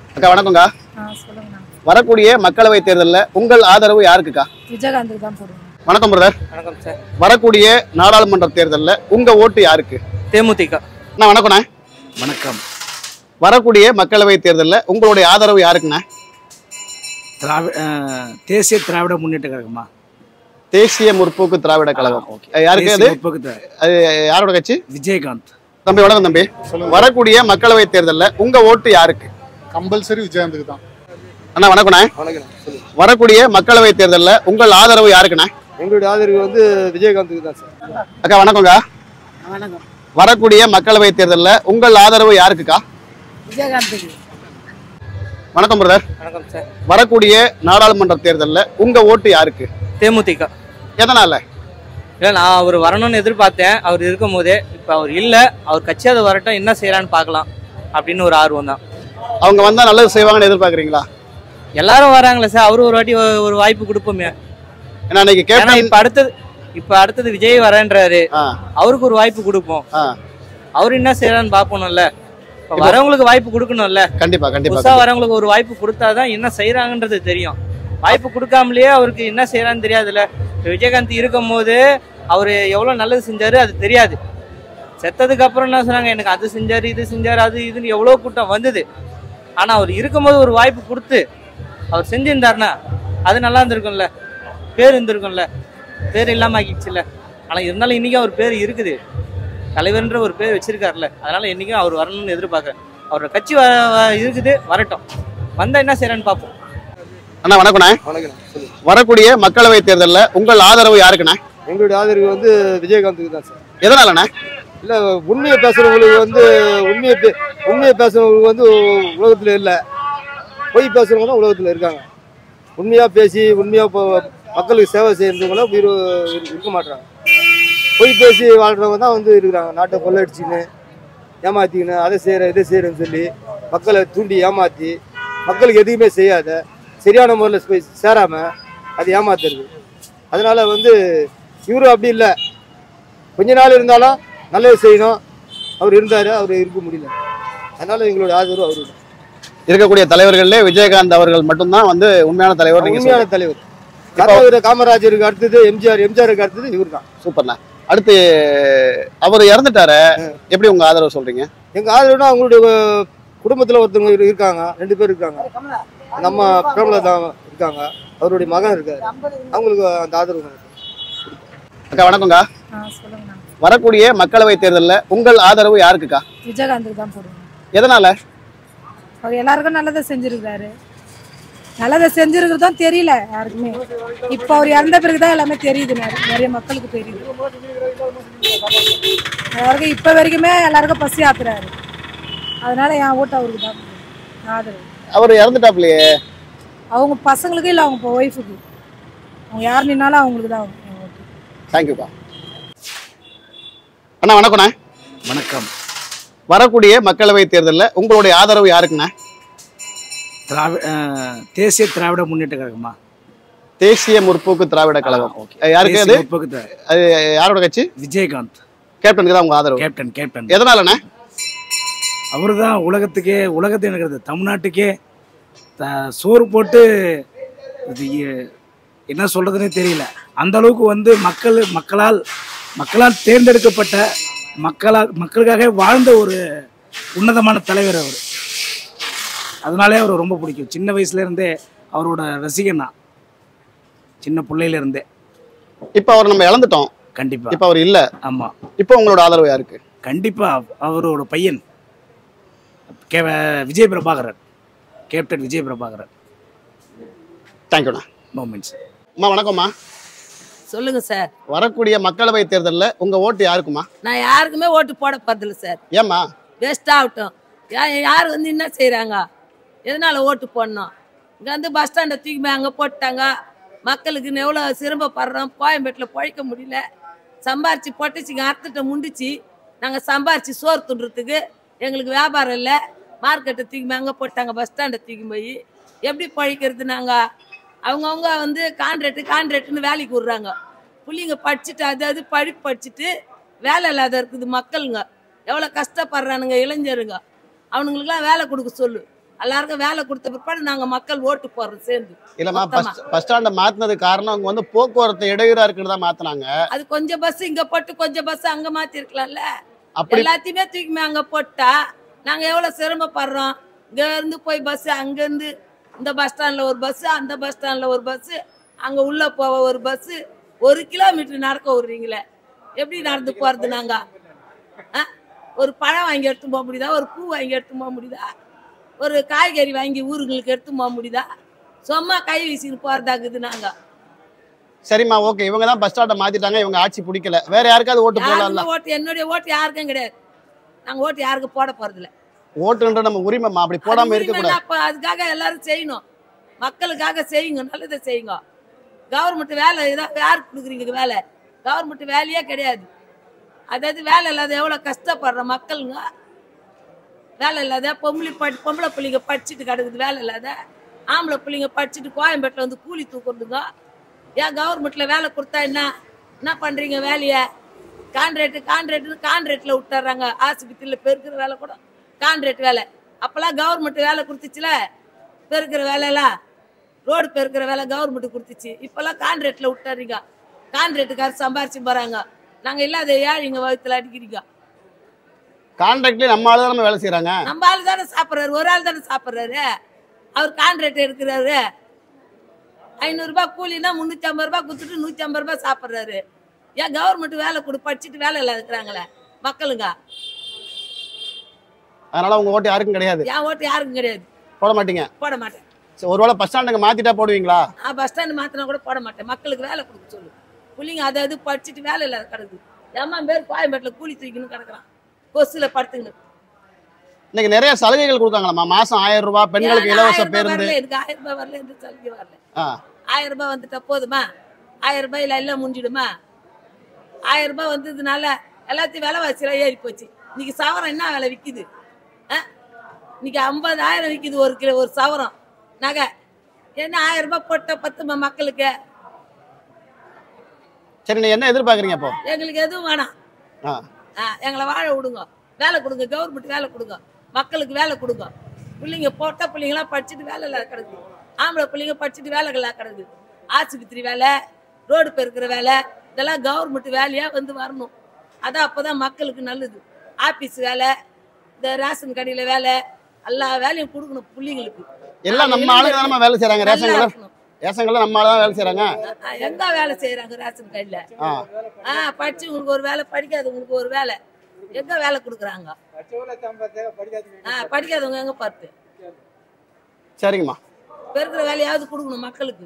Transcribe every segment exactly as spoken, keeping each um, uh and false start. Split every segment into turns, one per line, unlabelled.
அக்கா வணக்கம்க்கா. வரக்கூடிய மக்களவை தேர்தலில் உங்கள் ஆதரவு யாருக்குக்கா?
விஜயகாந்துக்கு தான் போடுவோம்.
வணக்கம் பிரதர்.
வணக்கம் சார்.
வரக்கூடிய நாடாளுமன்ற தேர்தலில் உங்க ஓட்டு யாருக்கு?
தேமுதிக.
அண்ணா வணக்கண்ணா.
வணக்கம்.
வரக்கூடிய மக்களவை தேர்தலில் உங்களுடைய ஆதரவு யாருக்குண்ணா?
திராவிட தேசிய திராவிட முன்னேற்ற கழகமா?
தேசிய முற்போக்கு திராவிட கழகம். யாருக்கு அது? அது யாரோட கட்சி?
விஜயகாந்த்.
தம்பி வணக்கம் தம்பி. வரக்கூடிய மக்களவை தேர்தலில் உங்க ஓட்டு யாருக்கு?
கம்பல்சரி விஜயகாந்துக்கு தான்.
அண்ணா வணக்கண்ணா. வரக்கூடிய மக்களவை தேர்தலில் உங்கள் ஆதரவு யாருக்குண்ணா?
எங்களுடைய ஆதரவு வந்து விஜயகாந்துக்கு தான் சார்.
அக்கா வணக்கம்க்கா.
வணக்கம்.
வரக்கூடிய மக்களவை தேர்தலில் உங்கள் ஆதரவு யாருக்குக்கா?
விஜயகாந்துக்கு.
வணக்கம் பிரதர்.
வணக்கம் சார்.
வரக்கூடிய நாடாளுமன்ற தேர்தலில் உங்க ஓட்டு யாருக்கு?
தேமுதிக.
எதனால?
இல்லை, நான் அவர் வரணும்னு எதிர்பார்த்தேன். அவர் இருக்கும் போதே. இப்போ அவர் இல்லை, அவர் கட்சியாவது வரட்டும், என்ன செய்யறான்னு பார்க்கலாம் அப்படின்னு ஒரு ஆர்வம் தான்.
அவங்க வந்தா நல்லது செய்வாங்கன்னு எதிர்பார்க்குறீங்களா?
எல்லாரும் வராங்களே சார், அவரு ஒரு வாட்டி ஒரு வாய்ப்பு கொடுப்போமே.
ஏன்னா இன்னைக்கு கேப்டன்
இப்ப அடுத்தது இப்ப அடுத்தது விஜய் வரேன்றாரு, அவருக்கு ஒரு வாய்ப்பு கொடுப்போம். அவரு என்ன செய்யறான்னு பாப்போம்ல. வரவங்களுக்கு வாய்ப்பு கொடுக்கணும்ல.
கண்டிப்பா கண்டிப்பா.
புதுசா வரவங்களுக்கு ஒரு வாய்ப்பு கொடுத்தாதான் என்ன செய்யறாங்கன்றது தெரியும். வாய்ப்பு கொடுக்காமலேயே அவருக்கு என்ன செய்யறான்னு தெரியாதுல்ல. விஜயகாந்த் இருக்கும் போது அவரு எவ்வளவு நல்லது செஞ்சாரு அது தெரியாது. செத்ததுக்கு அப்புறம் என்ன சொன்னாங்க, எனக்கு அது செஞ்சாரு இது செஞ்சாரு அது இதுன்னு எவ்வளவு கூட்டம் வந்தது. ஆனா அவர் இருக்கும்போது ஒரு வாய்ப்பு கொடுத்து அவர் செஞ்சிருந்தாருன்னா அது நல்லா இருந்திருக்கும்ல, பேர் இருந்திருக்கும்ல. பேர் இல்லாம ஆக்கிடுச்சுல்ல. ஆனா இருந்தாலும் இன்னைக்கும் அவர் பேர் இருக்குது, தலைவர்ன்ற ஒரு பேர் வச்சிருக்காருல்ல. அதனால இன்னைக்கும் அவர் வரணும்னு எதிர்பார்க்கிறேன். அவரோட கட்சி இருக்குது, வரட்டும். வந்தா என்ன செய்யறான்னு பார்ப்போம்.
அண்ணா வணக்கண்ணா. வரக்கூடிய மக்களவை தேர்தலில் உங்கள் ஆதரவு யாருக்குண்ணா?
எங்களுடைய ஆதரவு வந்து விஜயகாந்துக்கு தான் சார்.
எதனாலண்ணா?
இல்லை, உண்மையை பேசுறவங்களுக்கு வந்து உண்மையை உண்மையை பேசுறவங்களுக்கு வந்து உலகத்தில் இல்லை, பொய் பேசுறவங்க தான் உலகத்தில் இருக்காங்க. உண்மையாக பேசி உண்மையாக மக்களுக்கு சேவை செய்யறவங்களாம் உயிர் இருக்க மாட்டாங்க. பொய் பேசி வாழ்றவங்க தான் வந்து இருக்கிறாங்க. நாட்டை கொள்ளடிச்சின்னு ஏமாத்திக்கின்னு அதை செய்கிறேன் இதை செய்கிறேன்னு சொல்லி மக்களை தூண்டி ஏமாற்றி மக்களுக்கு எதுவுமே செய்யாத சரியான முறையில் போய் சேராமல் அது ஏமாத்துறது. அதனால் வந்து இவரும் அப்படி இல்லை, கொஞ்ச நாள் இருந்தாலும் நல்லது செய்யணும். அவர் இருந்தார், அவர் இருக்க முடியல. அதனால் எங்களோட ஆதரவு அவரு தான்.
இருக்கக்கூடிய தலைவர்களே விஜயகாந்த் அவர்கள் மட்டும்தான் வந்து உண்மையான தலைவர்.
உண்மையான தலைவர். கலைஞர் காமராஜருக்கு அடுத்தது எம்ஜிஆர், எம்ஜிஆருக்கு அடுத்தது இவர் தான்.
சூப்பர்ண்ணா. அடுத்து அவர் இறந்துட்டாரு, எப்படி உங்க ஆதரவு சொல்றீங்க?
எங்கள் ஆதரவுனா அவங்களுடைய குடும்பத்தில் ஒருத்தவங்க இருக்காங்க, ரெண்டு பேர் இருக்காங்க. நம்ம பிரபலதா இருக்காங்க, அவருடைய மகன் இருக்காரு, அவங்களுக்கு அந்த ஆதரவு.
அக்கா வணக்கம்க்கா. வரக்கூடிய மக்களவை தேர்தலில் உங்கள் ஆதரவு யாருக்குக்கா?
விஜயகாந்துக்கு தான் போடுவோம்.
எதனால?
அவர் எல்லாருக்கும் நல்லதை செஞ்சிருக்காரு. நல்லதை செஞ்சிருக்கிறதும் தெரியல யாருக்குமே. இப்போ அவர் இறந்த பிறகுதான் எல்லாமே தெரியுது, நிறைய மக்களுக்கு தெரியுது. எல்லாருக்கும் இப்போ வரைக்குமே எல்லாருக்கும் பசி ஆத்துறாரு. அதனால என் ஓட்டு அவருக்கு தான் ஆதரவு.
அவர் இறந்துட்டாப்லையே.
அவங்க பசங்களுக்கு இல்லை, அவங்க ஒய்ஃபுக்கு. அவங்க யார் நின்னாலும் அவங்களுக்கு தான் ஓட்டு.
தேங்க்யூப்பா. அண்ணா வணக்கண்ணா.
வணக்கம்.
வரக்கூடிய மக்களவை தேர்தலில் உங்களுடைய ஆதரவு யாருக்குண்ணா?
திராவிட தேசிய திராவிட முன்னேற்ற கழகமா?
தேசிய முற்போக்கு திராவிட கழகம். யாருக்கு அது? அது யாரோட கட்சி?
விஜயகாந்த்.
கேப்டனுக்கு தான் உங்க ஆதரவு?
கேப்டன். கேப்டன்.
எதனாலண்ணா?
அவரு தான் உலகத்துக்கே உலகத்தை எனக்கு தமிழ்நாட்டுக்கே சோறு போட்டு இது என்ன சொல்றதுன்னே தெரியல. அந்த அளவுக்கு வந்து மக்கள் மக்களால் மக்களால் தேர்ந்தெடுக்கப்பட்ட மக்களால் மக்களுக்காக வாழ்ந்த ஒரு உன்னதமான தலைவர் அவர். அதனாலே அவர் ரொம்ப பிடிக்கும். சின்ன வயசுல இருந்தே அவரோட ரசிகன் தான், சின்ன பிள்ளையில இருந்தே.
இப்போ அவர் நம்ம இழந்துட்டோம்.
கண்டிப்பா.
இப்போ அவர் இல்ல.
ஆமா.
இப்போ உங்களோட ஆதரவு யாருக்கு?
கண்டிப்பா அவரோட பையன் கே விஜய் பிரபாகரன், கேப்டன் விஜய் பிரபாகரன்.
தேங்க்யூண்ணா.
மோமெண்ட்ஸ்.
அம்மா வணக்கம்மா.
சொல்லுங்க சார்.
வரக்கூடிய மக்களவை தேர்தலில் உங்க ஓட்டு யாருக்குமா?
நான் யாருக்குமே ஓட்டு போட போறதில்ல சார்.
ஏம்மா?
வேஸ்ட் ஆகட்டும். யார் வந்து என்ன செய்யறாங்க, எதனால ஓட்டு போடணும்? இங்கே வந்து பஸ் ஸ்டாண்டை தூக்கி போய் அங்கே போட்டாங்க. மக்களுக்கு எவ்வளோ சிரமப்படுறோம். கோயம்பேட்டில் பழைக்க முடியல. சம்பாரிச்சு பொட்டிச்சிங்க, அறுத்துட்ட முண்டிச்சு. நாங்கள் சம்பாரிச்சு சோறு துண்டுறதுக்கு எங்களுக்கு வியாபாரம் இல்லை. மார்க்கெட்டை தூக்கி போய் அங்கே போட்டாங்க, பஸ் ஸ்டாண்டை தூக்கி போய். எப்படி பழிக்கிறது? நாங்கள் அவங்கவுங்க வந்து கான்ட்ராக்டு கான்ட்ராக்டுன்னு வேலைக்கு விட்றாங்க. பிள்ளைங்க படிச்சுட்டு அது அது படிப்பு படிச்சுட்டு வேலை இல்லாத இருக்குது மக்களுங்க. எவ்வளோ கஷ்டப்படுறானுங்க இளைஞருங்க. அவனுங்களுக்குலாம் வேலை கொடுக்க சொல்லு. எல்லாருக்கும் வேலை கொடுத்த பிற்பாடு நாங்க மக்கள் ஓட்டு போடுறோம் சேர்ந்து.
இல்லம்மா பஸ் ஸ்டாண்ட மாத்தினது காரணம் அவங்க வந்து போக்குவரத்து இடையூறா இருக்குன்னு தான் மாத்தினாங்க.
அது கொஞ்சம் பஸ் இங்க போட்டு கொஞ்சம் பஸ் அங்க மாத்தி இருக்கலாம்ல. எல்லாத்தையுமே தூக்கி அங்க போட்டா நாங்க எவ்வளவு சிரமப்படுறோம். இங்க இருந்து போய் பஸ், அங்க இருந்து இந்த பஸ் ஸ்டாண்ட்ல ஒரு பஸ், அந்த பஸ் ஸ்டாண்ட்ல ஒரு பஸ், அங்க உள்ள போவ ஒரு பஸ், ஒரு கிலோமீட்டர் நடக்க விடுறீங்களே, எப்படி நடந்து போறது? நாங்க ஒரு பழம் வாங்கி எடுத்து போக முடியுதா? ஒரு பூ வாங்கி எடுத்து போக முடியுதா? ஒரு காய்கறி வாங்கி ஊருங்களுக்கு எடுத்து போக முடியுதா? சும்மா கை வீசின்னு போறதாக்குது நாங்க.
சரிம்மா, ஓகே, இவங்க தான் பஸ் ஸ்டாண்ட மாத்திட்டாங்க, இவங்க ஆட்சி பிடிக்கல, வேற யாருக்காவது ஓட்டு போடலாம்ல?
ஓட்டு என்னுடைய ஓட்டு யாருக்கும் கிடையாது. நாங்க ஓட்டு யாருக்கும் போட போறது இல்ல.
ஓட்டுன்ற நம்ம உரிமைமா, அப்படி போடாம இருக்க கூடாது.
அப்ப அதுக்காக எல்லாரும் செய்யணும், மக்களுக்காக செய்யுங்க, நல்லதை செய்யுங்க. கவர்மெண்ட் வேலை ஏதாவது யாருக்கு கொடுக்குறீங்க வேலை? கவர்மெண்ட் வேலையே கிடையாது. அதாவது வேலை இல்லாத எவ்வளவு கஷ்டப்படுற மக்களுங்க. வேலை இல்லாத பொம்பளை படி பொம்பளை பிள்ளைங்க படிச்சுட்டு கிடக்குது, வேலை இல்லாத ஆம்பளை பிள்ளைங்க படிச்சுட்டு கோயம்பேட்டில் வந்து கூலி தூக்குறதுங்க. ஏன் கவர்மெண்ட்ல வேலை கொடுத்தா என்ன என்ன பண்றீங்க? வேலையை கான்ட்ராக்ட் கான்ட்ராக்ட்னு கான்ட்ராக்ட்ல விட்டுறாங்க. ஆஸ்பத்திரியில் பெருக்கிற வேலை கூட கான்ட்ராக்ட் வேலை. அப்பெல்லாம் கவர்மெண்ட் வேலை கொடுத்துச்சுல, பெருக்கிற வேலையெல்லாம் ரோடு பெருக்கிற வேலை கவர்மெண்ட் கொடுத்துச்சு. இப்பெல்லாம் கான்ட்ராக்ட்ல விட்டுறீங்க. கான்ட்ராக்டுக்காரர் சம்பாரிச்சு போறாங்க. நாங்க இல்லாத ஏழைங்க வகுத்துல அடிக்கிறீங்க.
கான்ட்ராக்ட்லயே நம்ம ஆளு தானே வேலை செய்யறாங்க.
நம்ம ஆளு தானே சாப்பிட்றாரு, ஒரு ஆள் தானே சாப்பிட்றாரு. அவர் கான்ட்ராக்ட் எடுக்கிறாரு. ஐநூறு ரூபாய் கூலினா முன்னூத்தி ஐம்பது ரூபாய் கொடுத்துட்டு நூத்தி ஐம்பது ரூபாய் சாப்பிட்றாரு. ஏன் கவர்மெண்ட் வேலை கொடு, படிச்சுட்டு வேலை இல்லாத இருக்கிறாங்களே மக்களுங்க.
அதனால உங்க ஓட்டு யாருக்கும் கிடையாது.
என் ஓட்டு யாருக்கும் கிடையாது.
போட மாட்டீங்க?
போட மாட்டேன்.
ஒருவேளை பஸ் ஸ்டாண்டுக்கு மாத்திட்டா போடுவீங்களா?
பஸ் ஸ்டாண்ட் மாத்தினா கூட போட மாட்டேன். மக்களுக்கு வேலை கொடுக்க சொல்லு. பிள்ளைங்க அதாவது படிச்சுட்டு வேலை இல்லாத கிடக்குது. ஏமா பேர் கோயம்பேட்டில் கூலி தூக்கின்னு கிடக்குறான், கொசுல படுத்துங்க.
இன்னைக்கு நிறைய சலுகைகள் கொடுக்காங்களாமா, மாசம் ஆயிரம் ரூபாய், பெண்களுக்கு இலவச பேருந்து.
எனக்கு ஆயிரம் ரூபாய் வரல, எந்த சலுகை வரல. ஆயிரம் ரூபாய் வந்துட்டா போதுமா? ஆயிரம் ரூபாயில எல்லாம் முடிஞ்சிடுமா? ஆயிரம் ரூபாய் வந்ததுனால எல்லாத்தையும் விலைவாசியெல்லாம் ஏறி போச்சு. இன்னைக்கு சவரம் என்ன விலை விற்கிது? இன்னைக்கு ஐம்பதாயிரம் விற்கிது ஒரு கிலோ, ஒரு சவரம் நகை. என்ன ஆயிரம் ரூபாய் போட்ட பத்துமா மக்களுக்கு?
சரி, நீ என்ன எதிர்பார்க்குறீங்க? அப்போ
எங்களுக்கு எதுவும் வேணாம். எங்களை வாழ விடுங்க, வேலை கொடுங்க, கவர்மெண்ட் வேலை கொடுங்க, மக்களுக்கு வேலை கொடுங்க. பிள்ளைங்க போட்ட பிள்ளைங்களாம் படிச்சுட்டு வேலை இல்லாத கிடக்குது. ஆம்பளை பிள்ளைங்க படிச்சுட்டு வேலை இல்லாத கிடக்குது. ஆஸ்பத்திரி வேலை, ரோடு பெருக்கிற வேலை, இதெல்லாம் கவர்மெண்ட் வேலையா வந்து வரணும். அதான் அப்போதான் மக்களுக்கு நல்லது. ஆபீஸ் வேலை, இந்த ரேஷன் கடையில வேலை, எல்லா வேலையும் கொடுக்கணும் பிள்ளைங்களுக்கு.
எல்லாம் நம்ம ஆளுங்க தான் வேலை செய்யறாங்க. ரேஷன் கடை ரேஷன் கடை நம்ம ஆளு தான் வேலை செய்யறாங்க.
எங்க வேலை செய்யறாங்க ரேஷன் கடையில? ஆஹ் படிச்சவங்களுக்கு ஒரு வேலை, படிக்காதவங்களுக்கு ஒரு வேலை. எங்க வேலை கொடுக்குறாங்க? படிக்காதவங்க எங்க பார்த்து?
சரிங்கம்மா,
பெருக்கிற வேலையாவது கொடுக்கணும் மக்களுக்கு.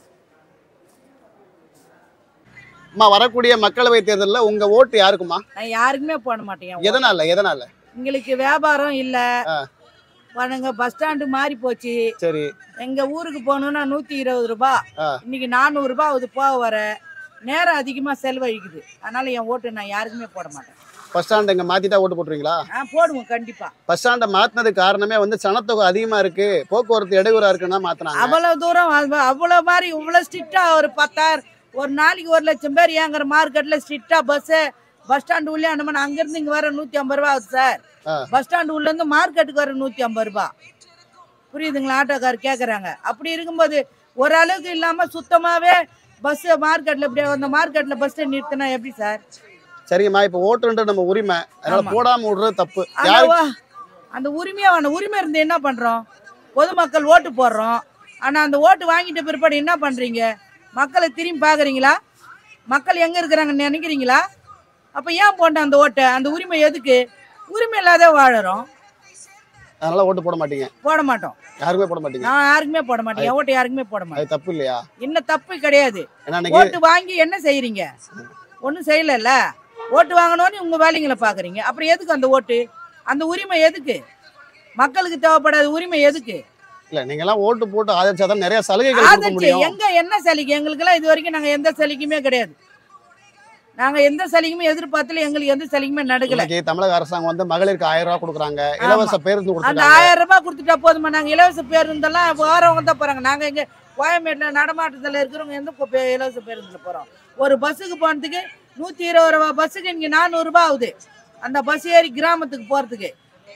அம்மா, வரக்கூடிய மக்களவை தேர்தலில் உங்க ஓட்டு யாருக்குமா?
நான் யாருக்குமே போட மாட்டேன்.
எதனால? எதனால?
எங்களுக்கு வியாபாரம் இல்ல, நாங்க பஸ் ஸ்டாண்டு மாறி போச்சு.
சரி,
எங்க ஊருக்கு போகணும்னா நூத்தி இருபது ரூபாய், இன்னைக்கு நானூறு ரூபாய் ஆகுது போக வர. நேரம் அதிகமா செலவழிக்குது. அதனால என் ஓட்டு நான் யாருக்குமே போட மாட்டேன்.
பஸ் ஸ்டாண்ட் எங்க மாத்திட்டா ஓட்டு போட்டுருவீங்களா?
போடுவோம் கண்டிப்பா.
பஸ் ஸ்டாண்ட மாத்தினது காரணமே வந்து சனத்தொகை அதிகமா இருக்கு, போக்குவரத்து இடையூறா இருக்குன்னா மாத்தினாங்க.
அவ்வளவு தூரம் அவ்வளவு மாதிரி இவ்வளவு ஸ்ட்ரிக்டா ஒரு பத்தாயிரம் ஒரு நாளைக்கு ஒரு லட்சம் பேர் ஏங்குற மார்க்கெட்ல ஸ்ட்ரிக்டா பஸ் பஸ் ஸ்டாண்டு உள்ளே அனுமதி. அங்க இருந்து இங்க வர நூத்தி ஐம்பது ரூபா ஆகுது சார். பஸ் ஸ்டாண்டு உள்ள இருந்து மார்க்கெட்டுக்கு வர நூத்தி ஐம்பது ரூபாய். புரியுதுங்களா? ஆட்டோக்கார் கேக்குறாங்க. அப்படி இருக்கும்போது ஓரளவுக்கு இல்லாம சுத்தமாவே பஸ் மார்க்கெட்ல இப்படி அந்த மார்க்கெட்ல பஸ் நிறுத்தினா எப்படி சார்?
சரிங்கம்மா, இப்ப ஓட்டுன்றது நம்ம உரிமை, அதனால போடாம விடுறது தப்பு.
அந்த உரிமையா வேணும். உரிமை இருந்து என்ன பண்றோம்? பொதுமக்கள் ஓட்டு போடுறோம். ஆனா அந்த ஓட்டு வாங்கிட்ட பிற்பாடு என்ன பண்றீங்க? மக்களை திரும்பி பாக்குறீங்களா? மக்கள் எங்க இருக்கிறாங்கன்னு நினைக்கிறீங்களா? அப்ப ஏன் போட்ட அந்த ஓட்டை? அந்த உரிமை எதுக்கு? உரிமை இல்லாத வாழறோம்.
அதனால ஓட்டு போட மாட்டீங்க?
போட மாட்டோம்.
யாருமே போட மாட்டீங்க?
நான் யாருக்குமே போட மாட்டேன். ஓட்டு யாருக்குமே போட மாட்டேன்.
அது தப்பு இல்லையா?
என்ன தப்பு கிடையாது. ஓட்டு வாங்கி என்ன செய்யறீங்க? ஒன்னும் செய்யல. ஓட்டு வாங்கணும்னு உங்க வேலைங்களை பாக்குறீங்க. அப்புறம் எதுக்கு அந்த ஓட்டு? அந்த உரிமை எதுக்கு? மக்களுக்கு தேவைப்படாத உரிமை எதுக்கு?
இல்ல, நீங்க எல்லாம் ஓட்டு போட்டு ஆதரிச்சாதான் நிறைய சலுகைகள் கொடுக்க முடியும்.
எங்க என்ன சலுகை? எங்களுக்கு எல்லாம் இது வரைக்கும் நாங்க எந்த சலுகையுமே கிடையாது. நாங்க எந்த சலுகையுமே எதிர்பார்த்தல. எங்களுக்கு எந்த சலுகையுமே நடக்கல.
தமிழக அரசாங்கம் வந்து மகளிருக்கு ஆயிரம் ரூபாய் கொடுக்குறாங்க, இலவச பேருந்து கொடுக்குறாங்க.
அந்த ஆயிரம் ரூபாய் கொடுத்துட்டா போதுமா? நாங்க இலவச பேருந்தெல்லாம் வாரவங்க தான் போறாங்க. நாங்க இங்க கோயம்பேட்டுல நடமாட்டத்துல இருக்கிறவங்க எந்த இலவச பேருந்துல போறோம்? ஒரு பஸ்ஸுக்கு போனதுக்கு நூத்தி இருபது ரூபாய் பஸ்ஸுக்கு இங்க நானூறு ரூபாய் ஆகுது. அந்த பஸ் ஏறி கிராமத்துக்கு போறதுக்கு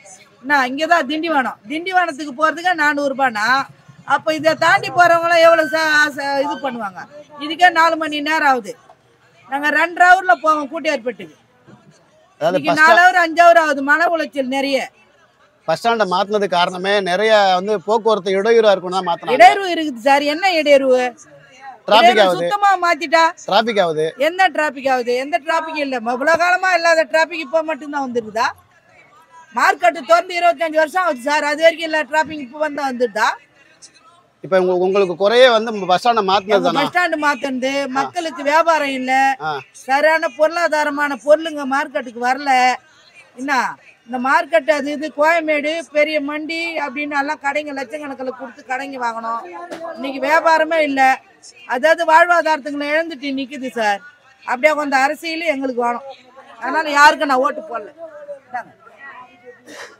என்ன இங்கே தான் திண்டிவனம் திண்டிவனத்துக்கு போகிறதுக்கு நானூறுபானா அப்போ இதை தாண்டி போகிறவங்களாம் எவ்வளோ இது பண்ணுவாங்க. இதுக்கே நாலு மணி நேரம் ஆகுது. நாங்கள் ரெண்டு ஹவரில் போவோம் கூட்டியார்பேட்டுக்கு. இன்னைக்கு நாலு ஹவர் அஞ்சு ஹவர் ஆகுது. மன உளைச்சல் நிறைய.
பஸ் ஸ்டாண்டை மாத்தினது காரணமே நிறைய வந்து போக்குவரத்து இடையூறா இருக்குன்னு தான் மாத்தினாங்க.
இடையூறு இருக்குது சார். என்ன இடையூறு?
டிராபிக் ஆகுது.
சுத்தமா மாத்திட்டா
டிராபிக் ஆகுது.
என்ன டிராபிக் ஆகுது? எந்த டிராபிக் இல்ல. இவ்வளவு காலமா இல்லாத டிராபிக் இப்ப மட்டும்தான் வந்துருக்குதா? மார்க்கெட்டு திறந்து இருபத்தஞ்சு வருஷம் ஆகுது சார். அது வரைக்கும் இல்ல டிராபிக் இப்ப வந்தா வந்துருதா?
இப்ப உங்களுக்கு குறையே வந்து பஸ் ஸ்டாண்டை மாத்தினது.
பஸ் ஸ்டாண்டு மாத்தினது மக்களுக்கு வியாபாரம் இல்ல. சரியான பொருளாதாரமான பொருளுங்க மார்க்கெட்டுக்கு வரல. என்ன இந்த மார்க்கெட் அது இது கோயம்பேடு பெரிய மண்டி அப்படின்னு எல்லாம் கடைங்க லட்சக்கணக்கில் கொடுத்து கடைங்க வாங்கணும். இன்னைக்கு வியாபாரமே இல்லை. அதாவது வாழ்வாதாரத்துங்களை இழந்துட்டு நிற்குது சார். அப்படியே கொஞ்சம் அரசியல் எங்களுக்கு வேணும். அதனால யாருக்கும் நான் ஓட்டு போடல.